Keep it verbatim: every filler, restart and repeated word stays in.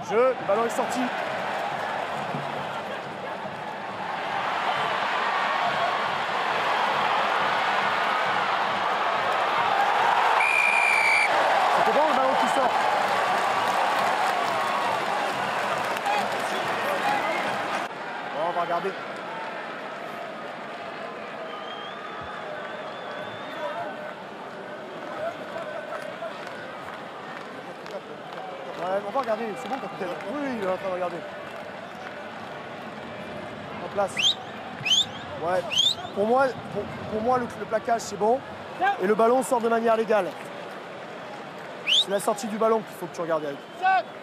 Jeu, le ballon est sorti. C'était bon le ballon qui sort. Bon, on va regarder. Ouais, on va regarder, c'est bon capitaine. Oui, oui, il est en train de regarder. En place. Ouais. Pour moi, pour, pour moi le, le plaquage c'est bon. Et le ballon sort de manière légale. C'est la sortie du ballon qu'il faut que tu regardes, Eric.